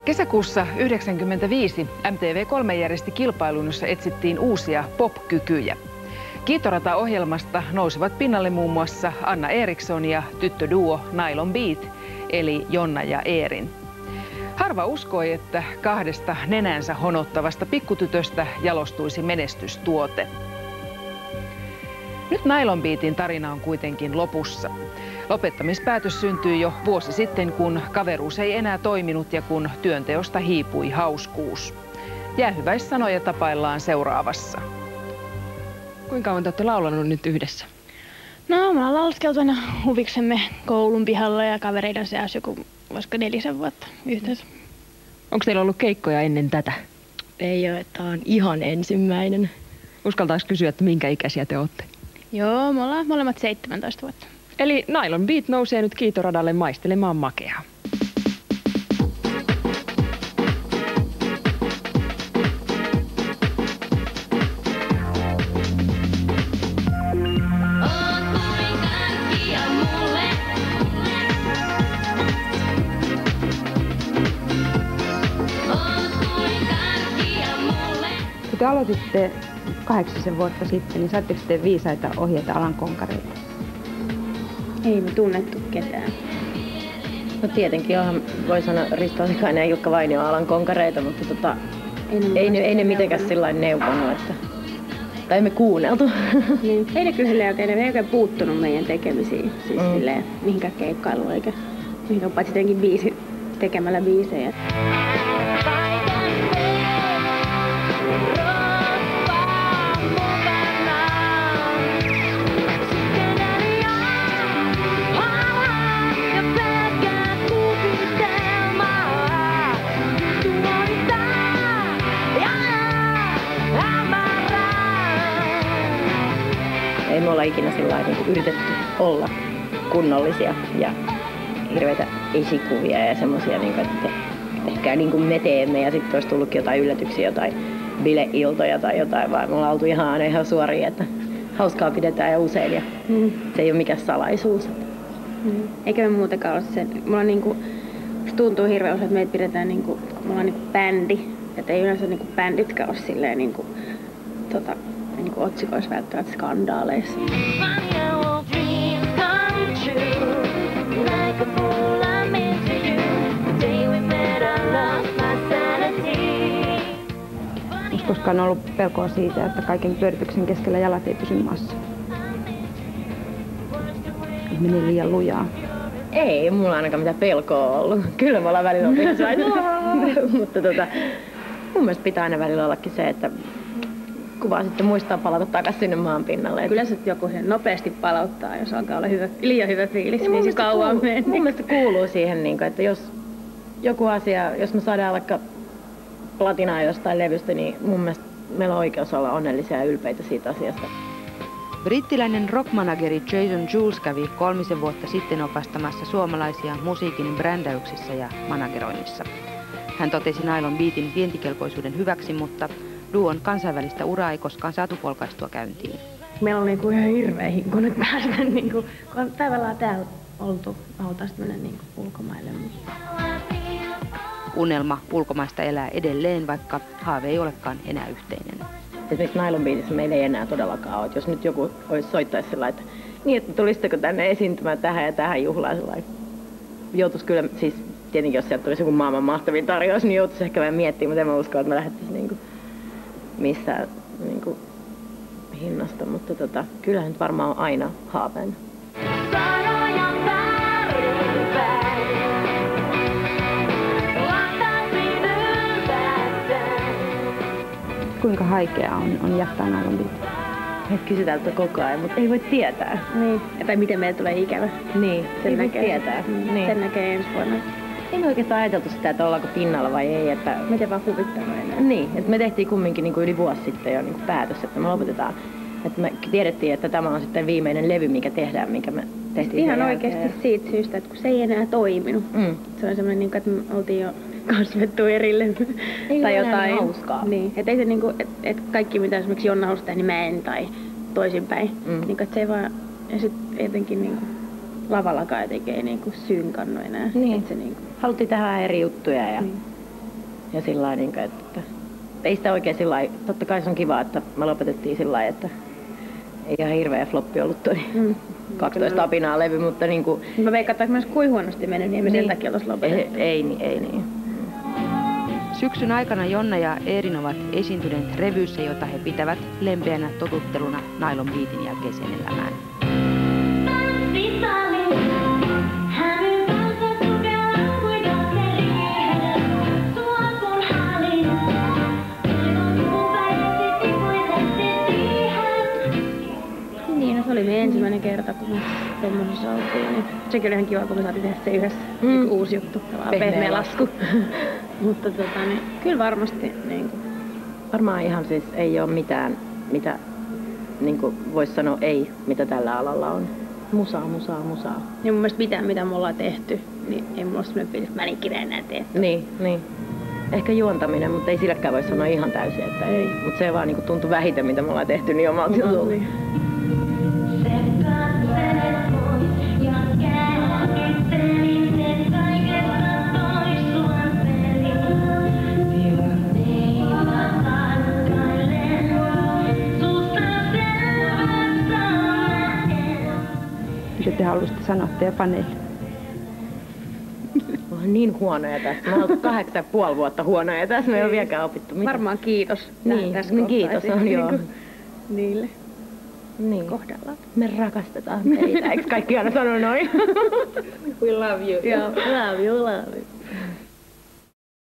Kesäkuussa 1995 MTV3 järjesti kilpailun, jossa etsittiin uusia pop-kykyjä. Kiitorata-ohjelmasta nousivat pinnalle muun muassa Anna Eriksson ja tyttöduo Nylon Beat, eli Jonna ja Eerin. Harva uskoi, että kahdesta nenänsä honottavasta pikkutytöstä jalostuisi menestystuote. Nyt Nylon Beatin tarina on kuitenkin lopussa. Lopettamispäätös syntyi jo vuosi sitten, kun kaveruus ei enää toiminut ja kun työnteosta hiipui hauskuus. Jäähyväissanoja tapaillaan seuraavassa. Kuinka kauan te olette laulanut nyt yhdessä? No, me ollaan lauleskeltu aina huviksemme koulun pihalla ja kavereiden seassa joku, voisiko 4 vuotta yhteensä. Onko teillä ollut keikkoja ennen tätä? Ei ole, että on ihan ensimmäinen. Uskaltaisi kysyä, että minkä ikäisiä te olette? Joo, me ollaan molemmat 17 vuotta. Eli Nylon Beat nousee nyt kiitoradalle maistelemaan makeaa. Kun te aloititte 8 vuotta sitten, niin saitteko te viisaita ohjeita alan konkareilta? Ei me tunnettu ketään. No tietenkin onhan, voi sanoa, Risto Asikainen ja Jukka Vainio alan konkareita, mutta ei ne mitenkään sillain neuvonut, että... Tai emme kuunneltu. Niin. Ei ne kyllä silleen oikein, ne ei oikein puuttunut meidän tekemisiin. Siis silleen, mihinkään keikkailuun eikä mihinkään paitsi tietenkin tekemällä biisejä. Ei me olla ikinä niin yritetty olla kunnollisia ja hirveitä esikuvia ja semmosia, niin että ehkä niin kuin me teemme ja sitten olisi tullutkin jotain yllätyksiä, jotain bileiltoja tai jotain, vaan me ollaan oltu ihan suoria, että hauskaa pidetään ja usein ja se ei ole mikään salaisuus. Eikä me muutenkaan ole se, mulla niinku, se tuntuu hirveän usein, että meitä pidetään niinku, me ollaan niinku bändi, että ei yleensä niinku bänditkään ole silleen niinku, niinku otsikoissa välttämättä skandaaleissa. Onko koskaan ollut pelkoa siitä, että kaiken pyörityksen keskellä jalat ei pysy maassa? Meni liian lujaa. Ei mulla ainakaan mitään pelkoa ollut. Kyllä me ollaan välillä mutta mun mielestä pitää aina välillä ollakin se, että kuvaa sitten muistaa palata takaisin sinne maan pinnalle. Kyllä se joku sen nopeasti palauttaa, jos alkaa olla liian hyvä fiilis, niin se kauan menee. Mun mielestä kuuluu siihen, että jos joku asia, jos me saadaan vaikka platinaa jostain levystä, niin mun mielestä meillä on oikeus olla onnellisia ja ylpeitä siitä asiasta. Brittiläinen rockmanageri Jason Jules kävi 3 vuotta sitten opastamassa suomalaisia musiikin brändäyksissä ja manageroinnissa. Hän totesi Nylon Beatin vientikelpoisuuden hyväksi, mutta duon kansainvälistä uraa ei koskaan saatu polkaistua käyntiin. Meillä on niinku ihan hirveä hinku nyt päästä, niinku, kun on päivällä täällä oltu, halutaan mennä niinku ulkomaille. Unelma ulkomaista elää edelleen, vaikka haave ei olekaan enää yhteinen. Esimerkiksi Nylon Beatissä meillä ei enää todellakaan ole. Jos nyt joku olisi soittaisi sillä että niin, että tulisitteko tänne esiintymään tähän ja tähän juhlaan sellainen. Joutuisi kyllä, siis tietenkin jos sieltä tulisi joku maailman mahtavin tarjous, niin joutuisi ehkä vähän miettimään, mutta en mä usko, että me lähdettäisiin niinku missään niinku hinnasta, mutta kyllähän nyt varmaan on aina haaveena. Kuinka haikeaa on jättää Nylon Beat? Me kysytään koko ajan, mutta ei voi tietää. Niin. Tai miten meille tulee ikävä. Niin, sen näkee. Tietää. Niin. Sen näkee ensi vuonna. Ei me oikeastaan ajateltu sitä, että ollaanko pinnalla vai ei. Että... Miten vaan huvittavaa enää. Niin, että me tehtiin kumminkin niin kuin yli vuosi sitten jo niin kuin päätös, että me lopetetaan. Että me tiedettiin, että tämä on sitten viimeinen levy, mikä tehdään, minkä me tehtiin. Ihan oikeasti siitä syystä, että kun se ei enää toiminut. Se on semmoinen, että me oltiin jo kasvettu erille. Ei tai jotain jotain hauskaa. Niin, että ei se niinku, että kaikki mitä esimerkiksi Jonna halusi tehdä, niin mä en tai toisinpäin. Niinku, että se ei vaan, ja sit etenkin niinku lavallakaan jotenkin ei niinku synkannu enää. Niin. Se niinku... Haluttiin tehdä eri juttuja ja Ja sillain, niin kuin, että ei sitä oikein sillain, totta kai se on kiva, että me lopetettiin sillain, että ei ihan hirveä floppi ollut toi 12 apinaa levy, mutta niinku... Mä veikkaan, että myös kuin huonosti mennyt, niin me sen takia oltais lopetettu. Ei niin. Syksyn aikana Jonna ja Eerin ovat esiintyneet revyissä, jota he pitävät lempeänä totutteluna Nylon Beatin jälkeiseen elämään. Niin, se oli meidän ensimmäinen kerta, kun me tommosessa oltiin. Niin sekin oli ihan kiva, kun me saatiin tehdä se yhdessä uusi juttu, pehmeä lasku. Mutta niin, kyllä varmasti niin kuin... Varmaan ihan siis ei ole mitään, mitä niin voisi sanoa ei, mitä tällä alalla on. Musaa. Ja mun mielestä mitään, mitä me ollaan tehty, niin ei mulla ole sellainen fiilis, että mä en ikinä enää tehty. Niin. Ehkä juontaminen, mutta ei silläkään voi sanoa ihan täysin, että ei. Mutta se vaan niin tuntui vähiten, mitä me ollaan tehty, niin omalta jutulla. Mitä te haluaisitte sanoa teidän faneille? Me ollaan niin huonoja tässä. Me ollaan 8,5 vuotta huonoja tässä. Me ei ole vieläkään opittu mitään. Varmaan kiitos. Niin, kiitos on joo. Niille. Niin. Kohdallaan. Me rakastetaan meitä. Eikö kaikki aina sano noin? We love you. Joo, love you.